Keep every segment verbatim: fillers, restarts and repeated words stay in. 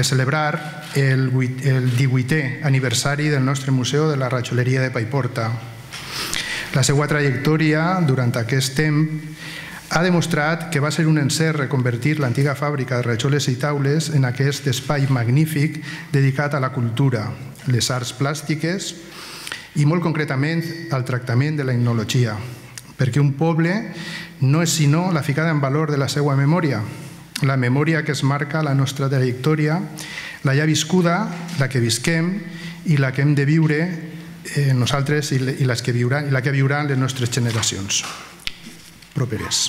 celebrar el divuitè aniversari del nostre Museu de la Rajoleria de Paiporta. La seva trajectòria durant aquest temps ha demostrat que va ser un encert reconvertir l'antiga fàbrica de rajoles i taules en aquest espai magnífic dedicat a la cultura, les arts plàstiques i molt concretament al tractament de la etnologia, perquè un poble no és sinó la ficada en valor de la seva memòria, la memòria que es marca la nostra trajectòria, la ja viscuda, la que visquem i la que hem de viure nosaltres i la que viuran les nostres generacions properes.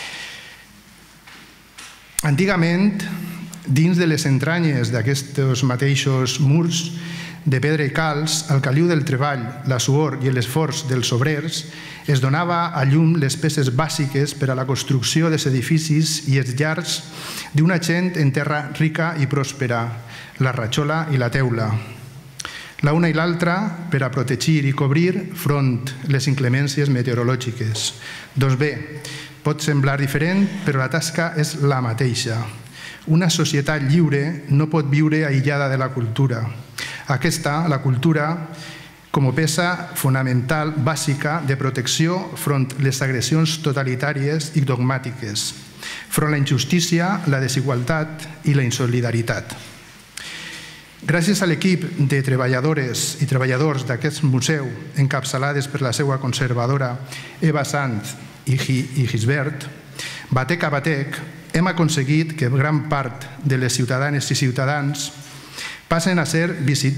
Antigament, dins de les entranyes d'aquests mateixos murs de pedra i calç, al caliu del treball, la suor i l'esforç dels obrers, es donava a llum les peces bàsiques per a la construcció dels edificis i els llars d'una gent en terra rica i pròspera, la rajola i la teula. La una i l'altra per a protegir i cobrir front les inclemències meteorològiques. Doncs bé, pot semblar diferent, però la tasca és la mateixa. Una societat lliure no pot viure aïllada de la cultura. Aquesta, la cultura, com a peça fonamental bàsica de protecció front les agressions totalitàries i dogmàtiques, front la injustícia, la desigualtat i la insolidaritat. Gràcies a l'equip de treballadores i treballadors d'aquest museu, encapçalades per la seva conservadora Eva Sanz i Gisbert, batec a batec, hem aconseguit que gran part de les ciutadanes i ciutadans passen a ser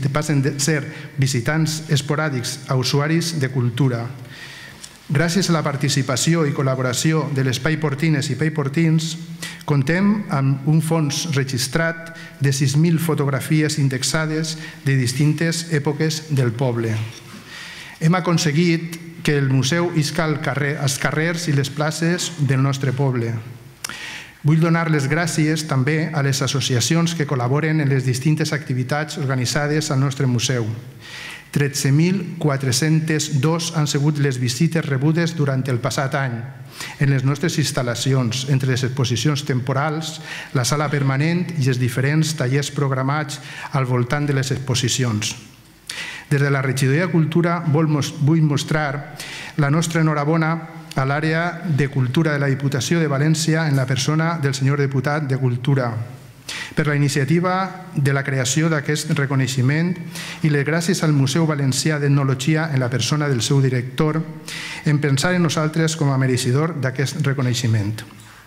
visitants esporàdics a usuaris de cultura. Gràcies a la participació i col·laboració de les paiportines i paiportins, contem amb un fons registrat de sis mil fotografies indexades de distintes èpoques del poble. Hem aconseguit que el museu isca als carrers i les places del nostre poble. Vull donar les gràcies també a les associacions que col·laboren en les distintes activitats organitzades al nostre museu. tretze mil quatre-cents dos han sigut les visites rebudes durant el passat any en les nostres instal·lacions, entre les exposicions temporals, la sala permanent i els diferents tallers programats al voltant de les exposicions. Des de la Regidoria de Cultura vull mostrar la nostra enhorabona a l'àrea de Cultura de la Diputació de València en la persona del senyor diputat de Cultura, per la iniciativa de la creació d'aquest reconeixement i les gràcies al Museu Valencià d'Etnologia en la persona del seu director en pensar en nosaltres com a mereixedor d'aquest reconeixement.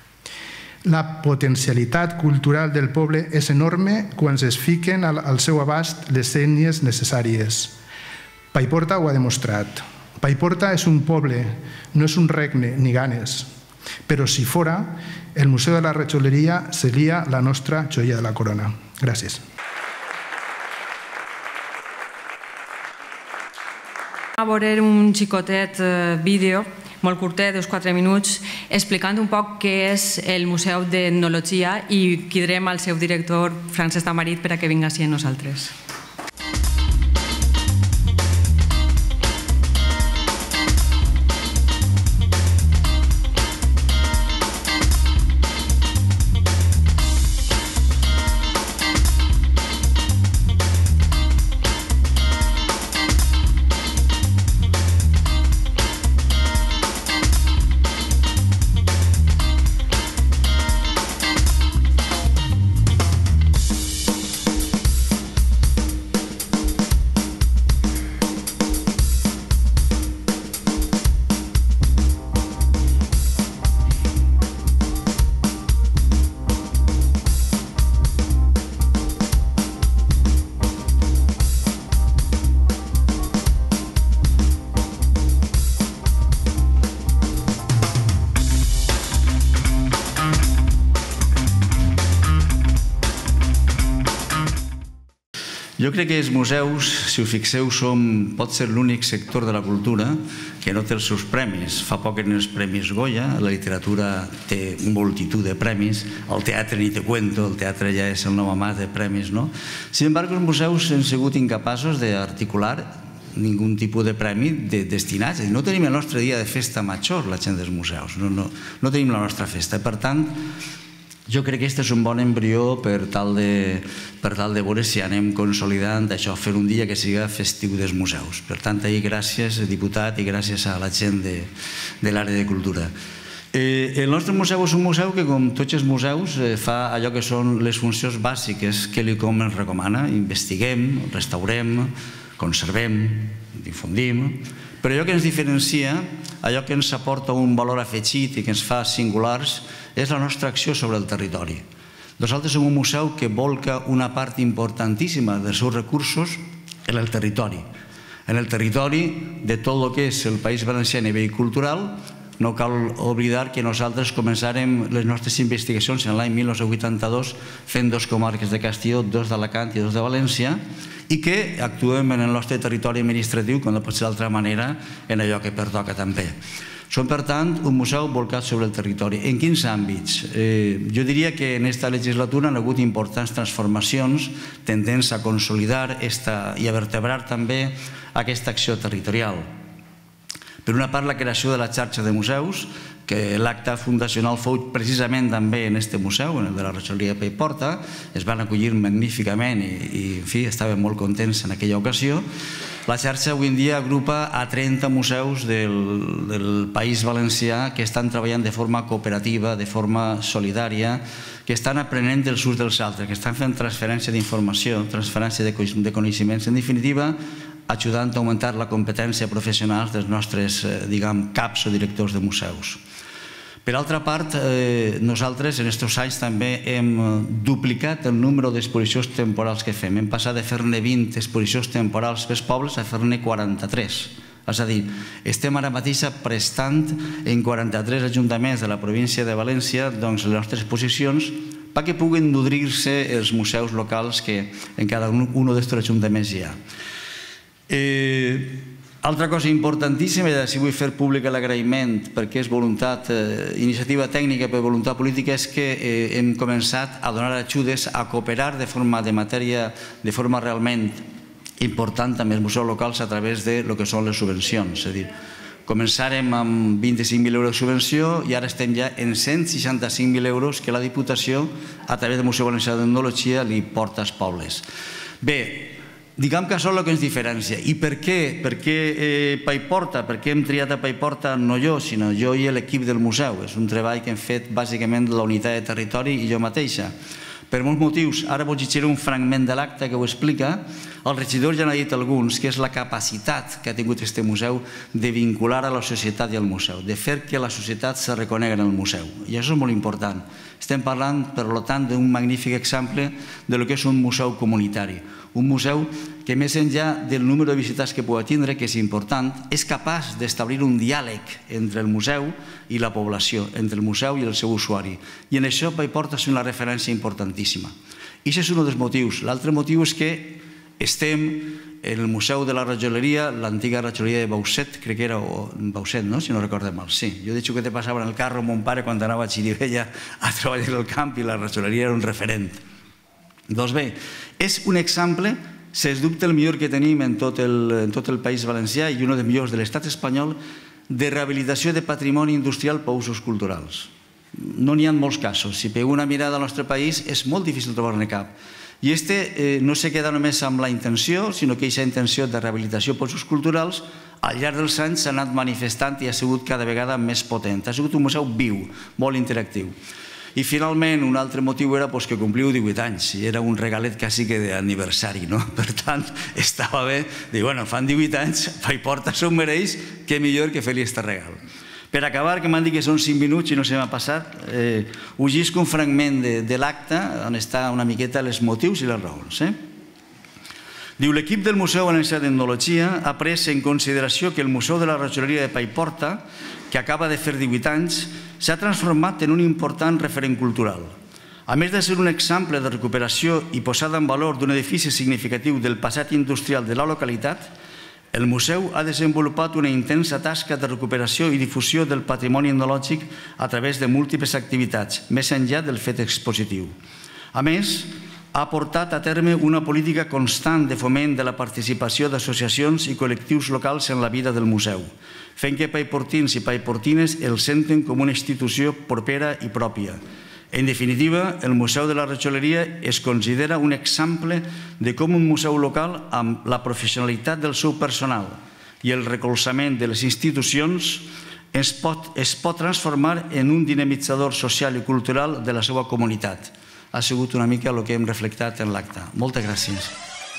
La potencialitat cultural del poble és enorme quan es fiquen al seu abast les eines necessàries. Paiporta ho ha demostrat. Paiporta és un poble, no és un regne ni ganes, però si fora, el Museu de la Rajoleria seria la nostra joia de la corona. Gràcies. A veure un xicotet vídeo, molt curtet, dos o quatre minuts, explicant un poc què és el Museu d'Etnologia i cridarem al seu director, Francesc Tamarit, per a que vinga així amb nosaltres. Jo crec que els museus, si us fixeu, pot ser l'únic sector de la cultura que no té els seus premis. Fa poc eren els Premis Goya, la literatura té multitud de premis, el teatre ni te cuento, el teatre ja és el nou amat de premis, no? Sin embargo, els museus han sigut incapaços d'articular ningú tipus de premi destinat. No tenim el nostre dia de festa major, la gent dels museus, no tenim la nostra festa. Per tant, Jo crec que aquest és un bon embrió per tal de, per tal de veure si anem consolidant això, fer un dia que siga festiu dels museus. Per tant, ahir gràcies, diputat, i gràcies a la gent de, de l'àrea de cultura. Eh, el nostre museu és un museu que, com tots els museus, eh, fa allò que són les funcions bàsiques que l'ICOM ens recomana. Investiguem, restaurem, conservem, difundim, però allò que ens diferencia, allò que ens aporta un valor afegit i que ens fa singulars, és la nostra acció sobre el territori. Nosaltres som un museu que volca una part importantíssima dels seus recursos en el territori. En el territori de tot el que és el País Valencià a nivell cultural. No cal oblidar que nosaltres començarem les nostres investigacions en l'any mil nou-cents vuitanta-dos fent dos comarques de Castelló, dos d'Alacant i dos de València, i que actuem en el nostre territori administratiu, com no pot ser d'altra manera, en allò que pertoca també. Som, per tant, un museu volcat sobre el territori. En quins àmbits? Jo diria que en aquesta legislatura han hagut importants transformacions tendents a consolidar i a vertebrar també aquesta acció territorial. Per una part, la creació de la xarxa de museus, que l'acte fundacional fou precisament també en aquest museu, en el de la Regidoria de Paiporta. Es van acollir magníficament i, en fi, estàvem molt contents en aquella ocasió. La xarxa avui en dia agrupa a trenta museus del País Valencià que estan treballant de forma cooperativa, de forma solidària, que estan aprenent dels uns dels altres, que estan fent transferència d'informació, transferència de coneixements, en definitiva, ajudant a augmentar la competència professional dels nostres, diguem, caps o directors de museus. Per altra part, nosaltres en aquests anys també hem duplicat el número d'exposicions temporals que fem. Hem passat de fer-ne vint exposicions temporals pels pobles a fer-ne quaranta-tres. És a dir, estem ara mateix prestant en quaranta-tres ajuntaments de la província de València les nostres exposicions perquè puguin nodrir-se els museus locals que en cada un d'aquests ajuntaments hi ha. Altra cosa importantíssima, i si vull fer públic l'agraïment perquè és voluntat, iniciativa tècnica per voluntat política, és que hem començat a donar ajudes, a cooperar de forma de matèria, de forma realment important amb els museus locals a través de lo que són les subvencions. És a dir, començarem amb vint-i-cinc mil euros de subvenció i ara estem ja en cent seixanta-cinc mil euros que la Diputació, a través del Museu Valencià d'Etnologia, li porta als pobles. Bé, diguem que això és el que ens diferencia. I per què? Per què Paiporta? Per què hem triat a Paiporta no jo, sinó jo i l'equip del museu? És un treball que hem fet bàsicament la unitat de territori i jo mateixa. Per molts motius. Ara vos llegiré un fragment de l'acte que ho explica. El regidor ja n'ha dit alguns, que és la capacitat que ha tingut aquest museu de vincular a la societat i al museu, de fer que la societat se reconegui en el museu. I això és molt important. Estem parlant, per tant, d'un magnífic exemple del que és un museu comunitari. Un museu que, més enllà del número de visitants que pugui tindre, que és important, és capaç d'establir un diàleg entre el museu i la població, entre el museu i el seu usuari. I en això Paiporta és una referència importantíssima. I aquest és un dels motius. L'altre motiu és que estem en el Museu de la Rajoleria, l'antiga rajoleria de Bauset, crec que era Bauset, no? Si no recordem mal, sí. Jo he dit que te passava en el carro amb mon pare quan anava a Xirivella a treballar al camp i la rajoleria era un referent. Doncs bé, és un exemple, sens dubte el millor que tenim en tot el País Valencià i un dels millors de l'estat espanyol, de rehabilitació de patrimoni industrial per usos culturals. No n'hi ha molts casos. Si pego una mirada al nostre país és molt difícil trobar-ne cap. I este no se queda només amb la intenció, sinó que aquesta intenció de rehabilitació per usos culturals al llarg dels anys s'ha anat manifestant i ha sigut cada vegada més potent. Ha sigut un museu viu, molt interactiu. I finalment un altre motiu era que compliu divuit anys i era un regalet quasi que d'aniversari, no? Per tant, estava bé dir, bueno, fan divuit anys, Paiporta s'ho mereix, què millor que fer-li aquest regal. Per acabar, que m'han dit que són cinc minuts i no se m'ha passat, us llisc un fragment de l'acte on està una miqueta els motius i les raons. Diu, l'equip del Museu Valencià d'Etnologia ha pres en consideració que el Museu de la Rajoleria de Paiporta, que acaba de fer divuit anys, s'ha transformat en un important referent cultural. A més de ser un exemple de recuperació i posada en valor d'un edifici significatiu del passat industrial de la localitat, el museu ha desenvolupat una intensa tasca de recuperació i difusió del patrimoni etnològic a través de múltiples activitats, més enllà del fet expositiu. A més, ha portat a terme una política constant de foment de la participació d'associacions i col·lectius locals en la vida del museu, fent que paiportins i paiportines el senten com una institució propera i pròpia. En definitiva, el Museu de la Rajoleria es considera un exemple de com un museu local amb la professionalitat del seu personal i el recolzament de les institucions es pot, es pot transformar en un dinamitzador social i cultural de la seva comunitat. Ha sigut una mica el que hem reflectat en l'acte. Moltes gràcies.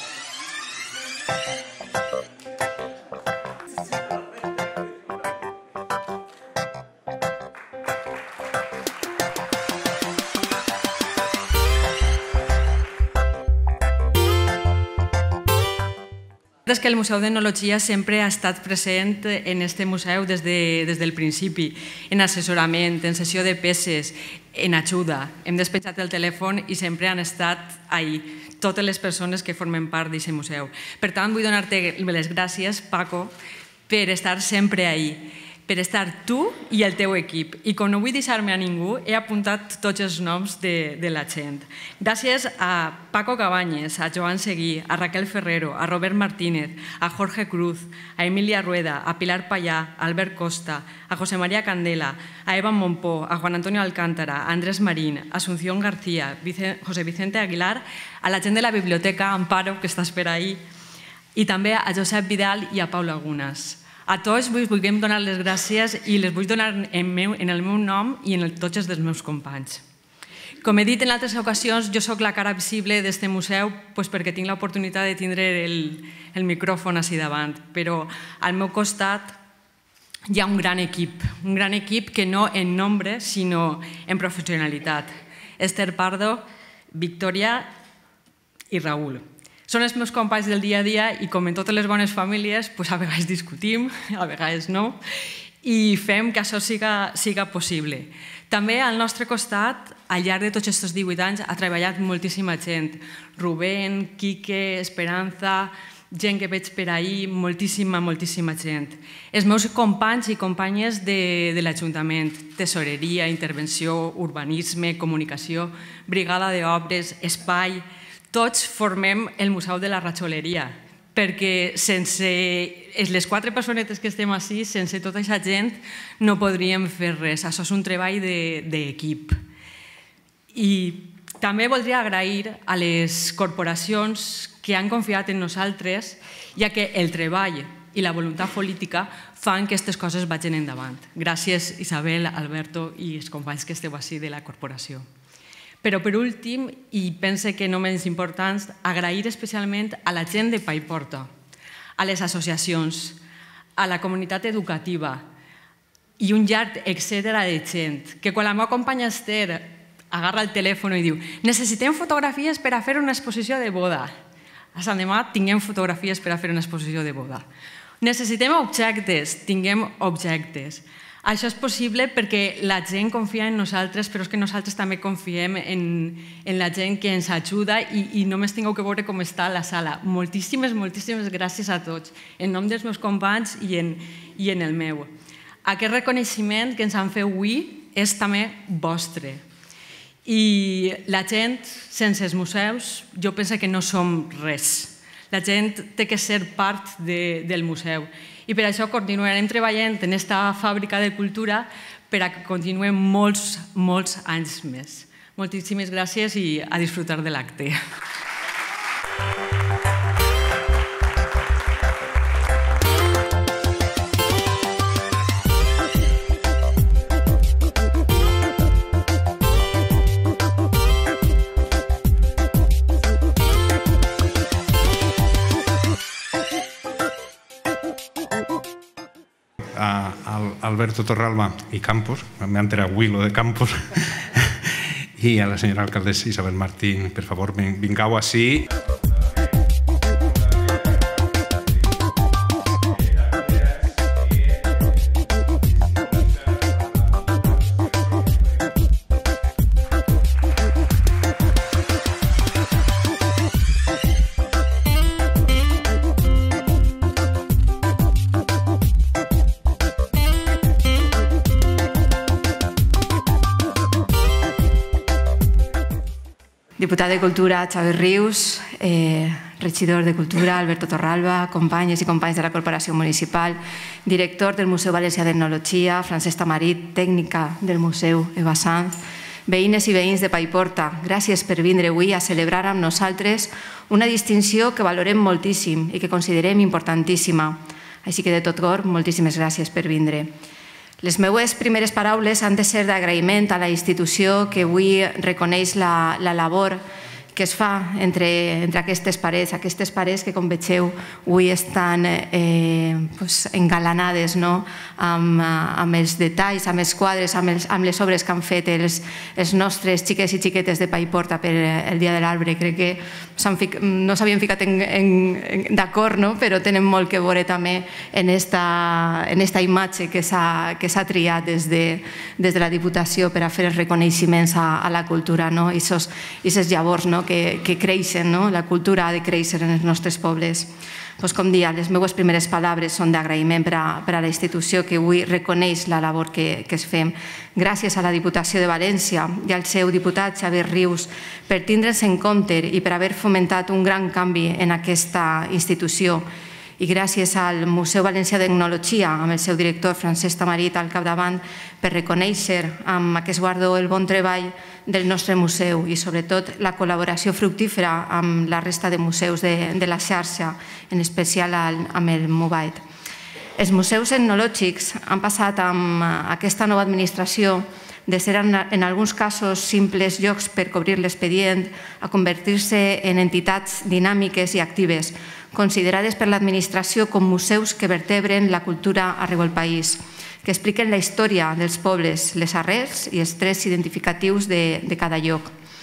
És que el Museu d'Etnologia sempre ha estat present en aquest museu des, de, des del principi, en assessorament, en sessió de peces, en ajuda. Hem despatxat el telèfon i sempre han estat ahí, totes les persones que formen part d'aquest museu. Per tant, vull donar-te les gràcies, Paco, per estar sempre ahí, per estar tu i el teu equip. I com no vull deixar-me a ningú, he apuntat tots els noms de, de la gent. Gràcies a Paco Cabanyes, a Joan Seguí, a Raquel Ferrero, a Robert Martínez, a Jorge Cruz, a Emilia Rueda, a Pilar Payá, a Albert Costa, a José María Candela, a Eva Mompó, a Juan Antonio Alcántara, a Andrés Marín, a Asunción García, Vicente, José Vicente Aguilar, a la gent de la biblioteca, Amparo, que estàs per ahí, i també a Josep Vidal i a Pau Lagunas. A tots vos vulguem donar les gràcies i les vull donar en, meu, en el meu nom i en el, tots els dels meus companys. Com he dit en altres ocasions, jo sóc la cara visible d'aquest museu pues, perquè tinc l'oportunitat de tindre el, el micròfon així davant, però al meu costat hi ha un gran equip, un gran equip que no en nombre, sinó en professionalitat. Esther Pardo, Victòria i Raül. Són els meus companys del dia a dia i com en totes les bones famílies, a vegades discutim, a vegades no, i fem que això siga possible. També al nostre costat, al llarg de tots aquests divuit anys, ha treballat moltíssima gent. Rubén, Quique, Esperanza, gent que veig per ahí, moltíssima, moltíssima gent. Els meus companys i companyes de l'Ajuntament, tesoreria, intervenció, urbanisme, comunicació, brigada d'obres, espai. Tots formem el Museu de la Rajoleria, perquè sense les quatre personetes que estem així, sense tota aquesta gent, no podríem fer res. Això és un treball d'equip. I també voldria agrair a les corporacions que han confiat en nosaltres, ja que el treball i la voluntat política fan que aquestes coses vagin endavant. Gràcies, Isabel, Alberto i els companys que esteu així de la corporació. Però per últim, i pense que no menys important, agrair especialment a la gent de Paiporta, a les associacions, a la comunitat educativa i un llarg etcètera de gent, que quan la meva companya Esther agarra el telèfon i diu necessitem fotografies per a fer una exposició de boda. A Sant Demà tinguem fotografies per a fer una exposició de boda. Necessitem objectes, tinguem objectes. Això és possible perquè la gent confia en nosaltres, però és que nosaltres també confiem en la gent que ens ajuda i només tingueu que veure com està la sala. Moltíssimes, moltíssimes gràcies a tots, en nom dels meus companys i en el meu. Aquest reconeixement que ens han fet avui és també vostre. I la gent, sense els museus, jo penso que no som res. La gent té que ser part del museu. I per això continuarem treballant en aquesta fàbrica de cultura per a que continuem molts, molts anys més. Moltíssimes gràcies i a disfrutar de l'acte. Alberto Torralba y Campos, me han enterado Willo de Campos, y a la señora alcaldesa Isabel Martín, por favor, vingau así. Diputat de Cultura, Xavi Rius, regidor de Cultura, Alberto Torralba, companyes i companys de la Corporació Municipal, director del Museu Valencià d'Etnologia, Francesc Tamarit, tècnica del Museu Eva Sanz, Veïnes i veïns de Paiporta, gràcies per vindre avui a celebrar amb nosaltres una distinció que valorem moltíssim i que considerem importantíssima. Així que de tot cor, moltíssimes gràcies per vindre. Les meues primeres paraules han de ser d'agraïment a la institució que avui reconeix la labor que es fa entre aquestes parets, aquestes parets que, com vegeu, avui estan engalanades amb els detalls, amb els quadres, amb les obres que han fet els nostres xiquets i xiquetes de Paiporta per el Dia de l'Arbre. Crec que no s'havien ficat d'acord, però tenen molt que veure també en aquesta imatge que s'ha triat des de la Diputació per a fer els reconeixements a la cultura i aquests llavors que creixen, la cultura ha de créixer en els nostres pobles. Com dia, les meves primeres paraules són d'agraïment per a la institució que avui reconeix la labor que es fem. Gràcies a la Diputació de València i al seu diputat Xavier Rius per tindre'ns en compte i per haver fomentat un gran canvi en aquesta institució. I gràcies al Museu Valencià d'Etnologia, amb el seu director Francesc Tamarit al capdavant, per reconèixer amb aquest guardó el bon treball del nostre museu i sobretot la col·laboració fructífera amb la resta de museus de la xarxa, en especial amb el Mobile. Els museus etnològics han passat amb aquesta nova administració de ser en alguns casos simples llocs per cobrir l'expedient a convertir-se en entitats dinàmiques i actives, considerades per l'administració com museus que vertebren la cultura arreu del país, que expliquen la història dels pobles, les arrels i els trets identificatius de cada lloc.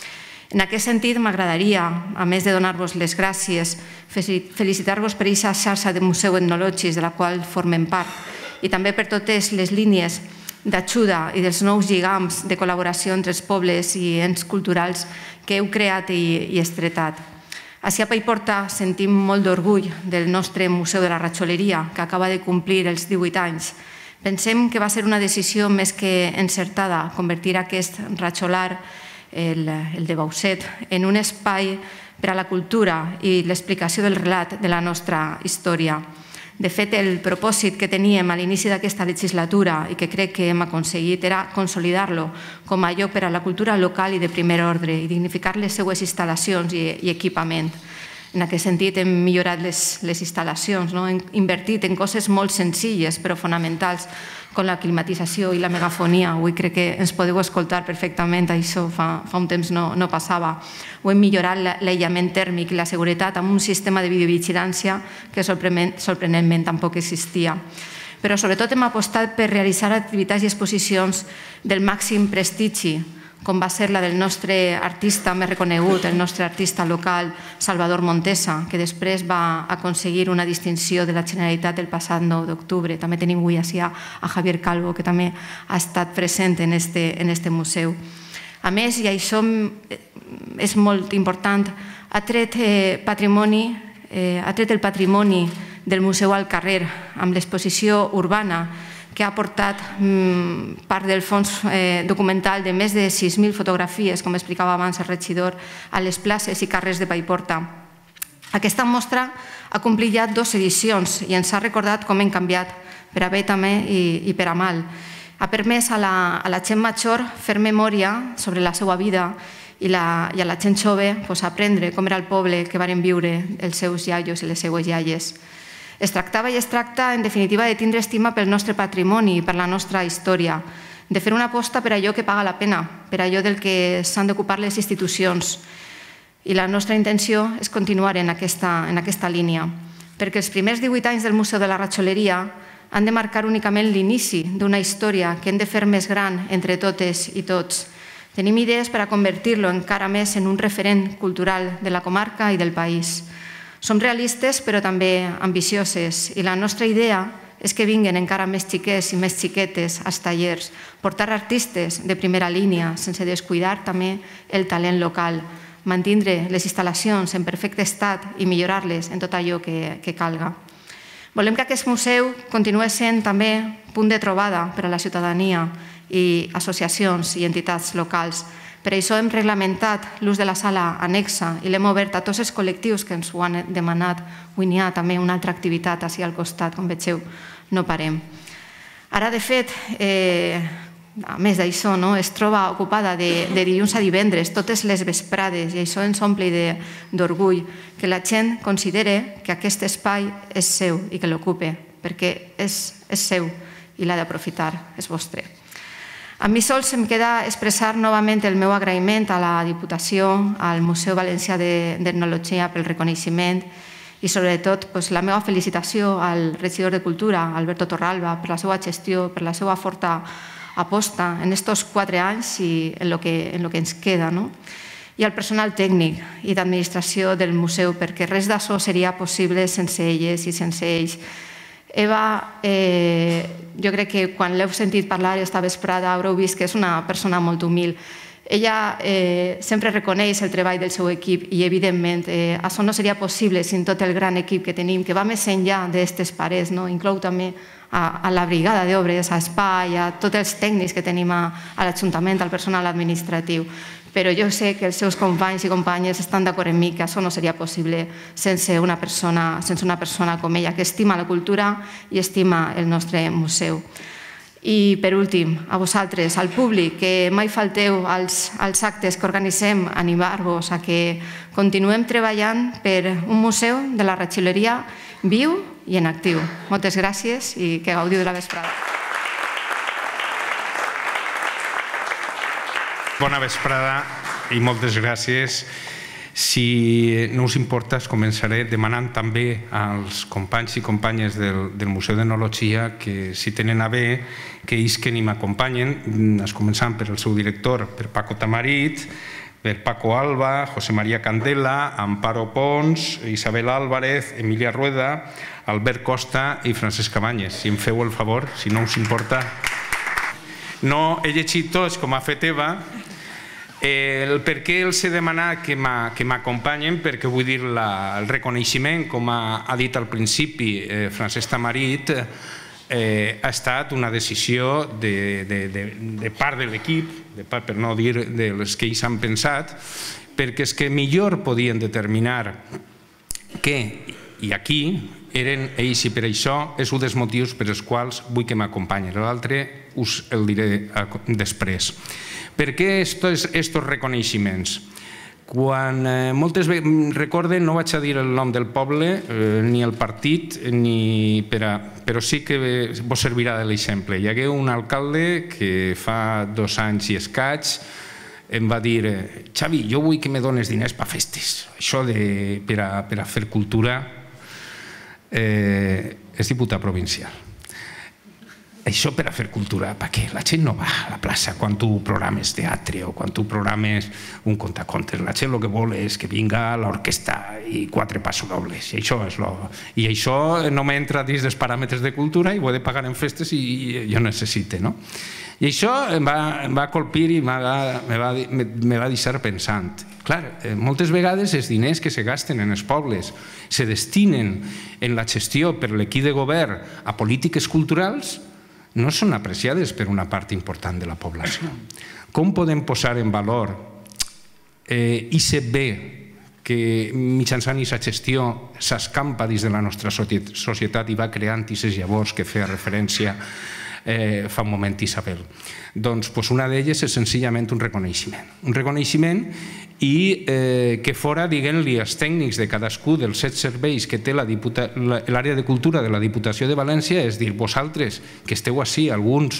En aquest sentit, m'agradaria, a més de donar-vos les gràcies, felicitar-vos per aquesta xarxa de museus etnològics de la qual formem part i també per totes les línies d'ajuda i dels nous lligams de col·laboració entre els pobles i ens culturals que heu creat i estretat. Així a Paiporta sentim molt d'orgull del nostre Museu de la Ratxoleria, que acaba de complir els divuit anys. Pensem que va ser una decisió més que encertada convertir aquest ratxolar, el de Bauset, en un espai per a la cultura i l'explicació del relat de la nostra història. De fet, el propòsit que teníem a l'inici d'aquesta legislatura i que crec que hem aconseguit era consolidar-lo com a lloc per a la cultura local i de primer ordre i dignificar les seues instal·lacions i equipament. En aquest sentit, hem millorat les instal·lacions, hem invertit en coses molt senzilles però fonamentals, com la climatització i la megafonia. Avui crec que ens podeu escoltar perfectament, això fa un temps no passava. O hem millorat l'aïllament tèrmic i la seguretat amb un sistema de videovigilància que sorprenentment tampoc existia. Però sobretot hem apostat per realitzar activitats i exposicions del màxim prestigi, com va ser la del nostre artista més reconegut, el nostre artista local, Salvador Montesa, que després va aconseguir una distinció de la Generalitat el passat nou d'octubre. També tenim avui així a Javier Calvo, que també ha estat present en aquest museu. A més, i això és molt important, ha tret patrimoni, ha tret el patrimoni del Museu al carrer, amb l'exposició urbana, que ha aportat part del fons documental de més de sis mil fotografies, com explicava abans el regidor, a les places i carrers de Paiporta. Aquesta mostra ha complit ja dues edicions i ens ha recordat com hem canviat, per a bé també i per a mal. Ha permès a la gent major fer memòria sobre la seva vida i a la gent jove aprendre com era el poble que varen viure els seus iaios i les seues iaies. Es tractava i es tracta, en definitiva, de tindre estima pel nostre patrimoni i per la nostra història, de fer una aposta per allò que paga la pena, per allò del que s'han d'ocupar les institucions. I la nostra intenció és continuar en aquesta línia, perquè els primers divuit anys del Museu de la Ratxoleria han de marcar únicament l'inici d'una història que hem de fer més gran entre totes i tots. Tenim idees per a convertir-lo encara més en un referent cultural de la comarca i del país. Som realistes però també ambicioses i la nostra idea és que vinguen encara més xiquets i més xiquetes als tallers, portar artistes de primera línia sense descuidar també el talent local, mantindre les instal·lacions en perfecte estat i millorar-les en tot allò que calga. Volem que aquest museu continuï sent també punt de trobada per a la ciutadania i associacions i entitats locals. Per això hem reglamentat l'ús de la sala anexa i l'hem obert a tots els col·lectius que ens ho han demanat. Avui n'hi ha també una altra activitat així al costat, com vegeu, no parem. Ara, de fet, a més d'això, es troba ocupada de dilluns a divendres, totes les vesprades, i això ens omple d'orgull, que la gent considere que aquest espai és seu i que l'ocupe, perquè és seu i l'ha d'aprofitar, és vostre. A mi sols em queda expressar novament el meu agraïment a la Diputació, al Museu Valencià d'Etnologia pel reconeixement i sobretot la meva felicitació al regidor de Cultura, Alberto Torralba, per la seva gestió, per la seva forta aposta en aquests quatre anys i en el que ens queda, i al personal tècnic i d'administració del museu, perquè res d'això seria possible sense elles i sense ells. Eva, jo crec que quan l'heu sentit parlar esta vesprada haureu vist que és una persona molt humil. Ella sempre reconeix el treball del seu equip i, evidentment, això no seria possible sin tot el gran equip que tenim, que va més enllà d'aquestes parets, inclou també a la brigada d'obres, a Espai, a tots els tècnics que tenim a l'Ajuntament, al personal administratiu. Però jo sé que els seus companys i companyes estan d'acord amb mi que això no seria possible sense una persona com ella, que estima la cultura i estima el nostre museu. I, per últim, a vosaltres, al públic, que mai falteu als actes que organitzem, animar-vos a que continuem treballant per un museu de la Ratxilleria viu i en actiu. Moltes gràcies i que gaudiu de la vesprada. Bona vesprada i moltes gràcies. Si no us importa, començaré demanant també als companys i companyes del Museu d'Etnologia que, si tenen a bé, que isquen i m'acompanyen, començant per el seu director, per Paco Tamarit, per Paco Alba, José María Candela, Amparo Pons, Isabel Álvarez, Emilia Rueda, Albert Costa i Francesc Cabanyes. Si em feu el favor, si no us importa. No he llegit tots com ha fet Eva. El per què els he demanat que m'acompanyen, perquè vull dir el reconeixement, com ha dit al principi Francesc Tamarit, ha estat una decisió de part de l'equip, per no dir dels que ells han pensat, perquè és que millor podien determinar què i aquí eren ells, i per això és un dels motius per als quals vull que m'acompanyen. L'altre us el diré després. Per què aquests reconeixements? Quan moltes recorden, no vaig a dir el nom del poble, ni el partit, però sí que vos servirà de l'exemple. Hi hagué un alcalde que fa dos anys i escaig em va dir: Xavi, jo vull que me dones diners per festes. Això per a fer cultura és diputat provincial. Això per a fer cultura, per què? La gent no va a la plaça quan tu programes teatre o quan tu programes un contacontes. La gent el que vol és que vinga l'orquestra i quatre passadobles. I això és lo... I això no m'entra dins dels paràmetres de cultura i ho he de pagar en festes i jo necessite, no? I això em va colpir i me va deixar pensant. Clar, moltes vegades els diners que se gasten en els pobles se destinen en la gestió per l'equip de govern a polítiques culturals, no són apreciades per una part important de la població. Com podem posar en valor i ser bé que mitjançant aquesta gestió s'escampa dins de la nostra societat i va creant aquestes llavors que feia referència fa un moment Isabel? Doncs una d'elles és senzillament un reconeixement. Un reconeixement i que fora, diguem-li, els tècnics de cadascú dels set serveis que té l'àrea de cultura de la Diputació de València, és dir, vosaltres que esteu així, alguns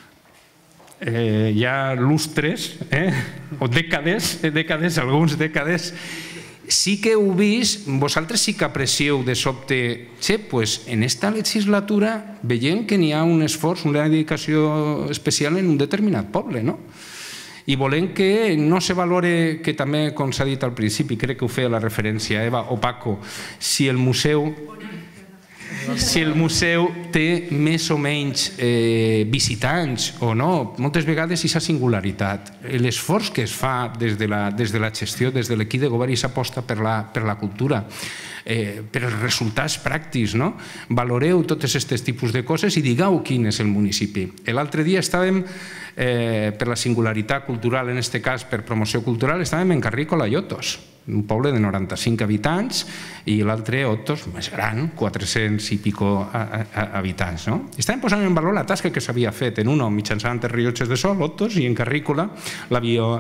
ja lustres, o dècades, dècades, alguns dècades, sí que heu vist, vosaltres sí que aprecieu de sobte, che, doncs en esta legislatura veiem que n'hi ha un esforç, una dedicació especial en un determinat poble, no? I volem que no se valore, que també, com s'ha dit al principi, crec que ho feia la referència Eva o Paco, si el museu si el museu té més o menys visitants o no. Moltes vegades aquesta singularitat, l'esforç que es fa des de la gestió, des de l'equip de govern i s'aposta per la cultura, per els resultats pràctics, no? Valoreu tots aquests tipus de coses i digueu quin és el municipi. L'altre dia estàvem, per la singularitat cultural, en aquest cas per promoció cultural, estàvem en Carrícola Llotos. un poble de noranta-cinc habitants, i l'altre, Otos, més gran, quatre-cents i pico habitants. Estàvem posant en valor la tasca que s'havia fet en uno mitjançant els rellotges de sol, Otos, i en Carrícola, la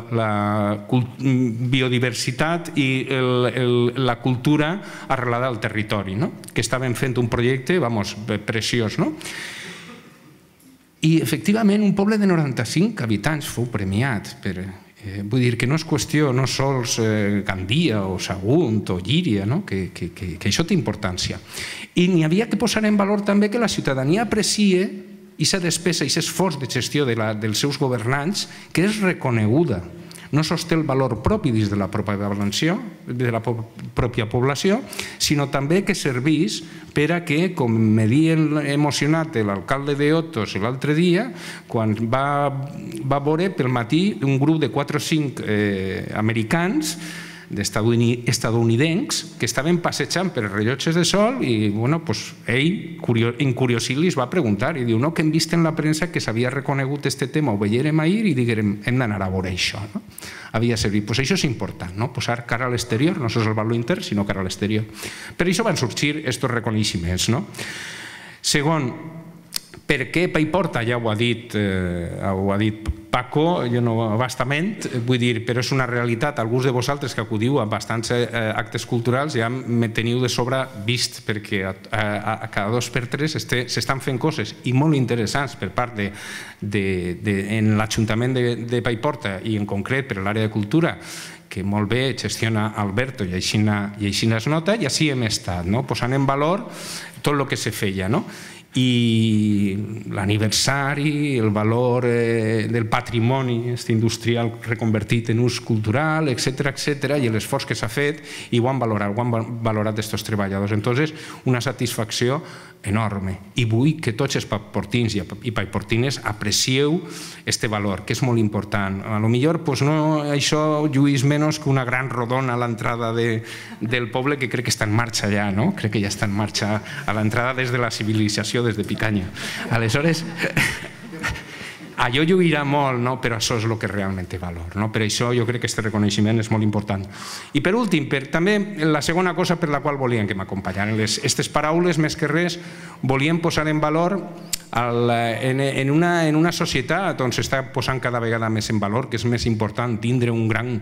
biodiversitat i la cultura arrelada al territori, que estàvem fent un projecte, vamos, preciós, no? I, efectivament, un poble de noranta-cinc habitants fou premiat per... Vull dir que no és qüestió no sols Gandia o Sagunt o Llíria, que això té importància. I n'hi havia que posar en valor també que la ciutadania aprecie aquesta despesa, aquest esforç de gestió dels seus governants, que és reconeguda. No sosté el valor propi dins de la pròpia població, sinó també que servís per a que, com m'havia emocionat l'alcalde d'Otos l'altre dia, quan va veure pel matí un grup de quatre o cinc americans estadounidencs que estaven passejant per rellotges de sol i ell, incuriosit, li va preguntar i diu que hem vist en la premsa que s'havia reconegut aquest tema, ho veiem ahir i diguem hem d'anar a veure això. Havia servit. Això és important, posar cara a l'exterior, no sols el valor intern, sinó cara a l'exterior. Per això van sorgir aquests reconeixements. Segon, per què Paiporta? Ja ho ha dit Paco, jo no bastament, vull dir, però és una realitat. Alguns de vosaltres que acudiu a bastants actes culturals ja me teniu de sobre vist, perquè a cada dos per tres s'estan fent coses i molt interessants per part en l'Ajuntament de Paiporta i en concret per l'àrea de cultura, que molt bé gestiona Alberto i així es nota, i així hem estat, posant en valor tot el que se feia, no? I l'aniversari, el valor del patrimoni industrial reconvertit en ús cultural, etcètera, etcètera, i l'esforç que s'ha fet, i ho han valorat, ho han valorat aquests treballadors. Entonces, una satisfacció enorme. I vull que tots els paiportins i paiportines aprecieu aquest valor, que és molt important. A lo millor això lluís menys que una gran rodona a l'entrada del poble, que crec que està en marxa ja, no? Crec que ja està en marxa a l'entrada des de la civilització, des de Picanya. Aleshores, allò lluirà molt, però això és el que realment té valor. Per això jo crec que aquest reconeixement és molt important. I per últim, també la segona cosa per la qual volíem que m'acompanyaren, aquestes paraules, més que res, volíem posar en valor en una societat on s'està posant cada vegada més en valor, que és més important tindre un gran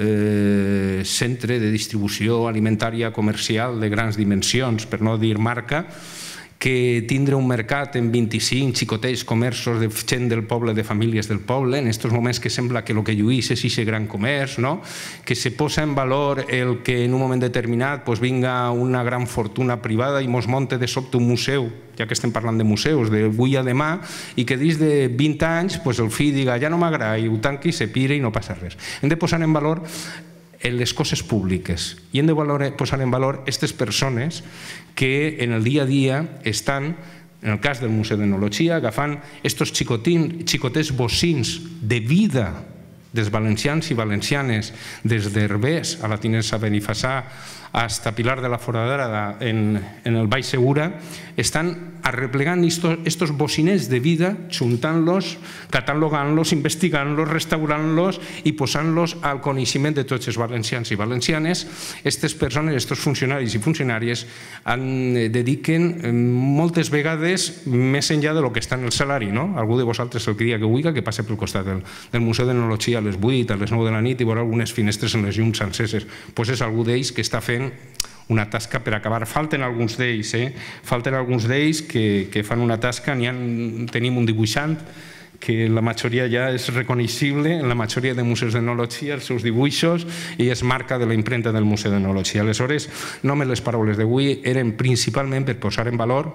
centre de distribució alimentària comercial de grans dimensions, per no dir marca, que tindre un mercat en vint-i-cinc xicotets comerços de gent del poble, de famílies del poble, en aquests moments que sembla que el que lluís és aquest gran comerç, que se posa en valor el que en un moment determinat vinga una gran fortuna privada i mos monte de sobte un museu, ja que estem parlant de museus, d'avui a demà, i que dins de vint anys el fill diga ja no m'agrada i ho tanqui, se pira i no passa res. Hem de posar en valor les coses públiques i hem de posar en valor aquestes persones que en el dia a dia estan, en el cas del Museu d'Etnologia, agafant aquests xicotets bocins de vida dels valencians i valencianes, des d'Herbers a la Tinença Benifassà fins Pilar de la Foradera en el Baix Segura, estan arreplegant aquests bocinets de vida, juntant-los, catalogant-los, investigant-los, restaurant-los i posant-los al coneixement de tots els valencians i valencianes. Aquestes persones, aquests funcionaris i funcionàries dediquen moltes vegades més enllà del que està en el salari. Algú de vosaltres el dia que vulgui que passe pel costat del Museu d'Etnologia a les vuit, a les nou de la nit i veurà algunes finestres en les llums enceses. Doncs és algú d'ells que està fent una tasca per acabar. Falten alguns d'ells, falten alguns d'ells que fan una tasca. Tenim un dibuixant que la majoria ja és reconeixible en la majoria de museus d'etnologia, els seus dibuixos, i és marca de la impremta del Museu d'Etnologia. Aleshores, només les paraules d'avui eren principalment per posar en valor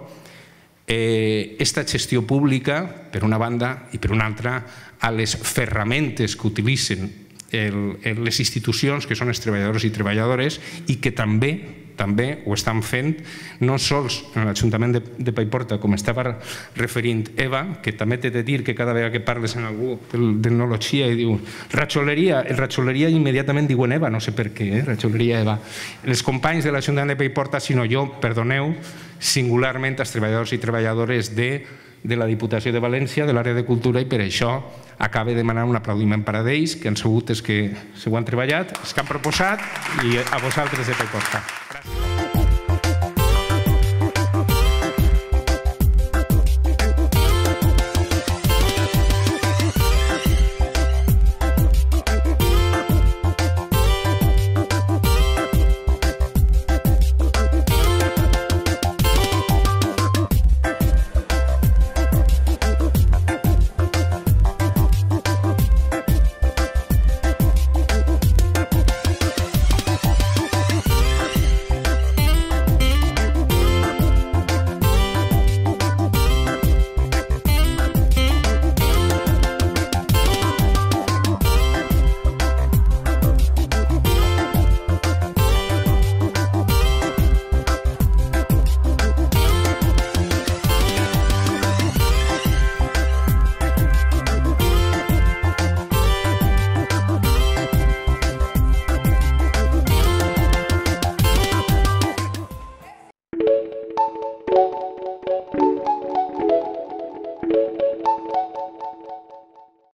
aquesta gestió pública, per una banda, i per una altra, a les ferramentes que utilitzen les institucions, que són els treballadors i treballadores, i que també també ho estan fent, no sols en l'Ajuntament de Paiporta, com estava referint Eva, que també t'he de dir que cada vegada que parles amb algú d'etnologia i diu ratxoleria, el ratxoleria immediatament diuen Eva, no sé per què, ratxoleria Eva. Els companys de l'Ajuntament de Paiporta, sinó jo, perdoneu, singularment els treballadors i treballadores de de la Diputació de València, de l'àrea de cultura, i per això acaba demanant un aplaudiment per a ells, que han sabut és que s'ho han treballat, és que han proposat, i a vosaltres de Paiporta. Gràcies.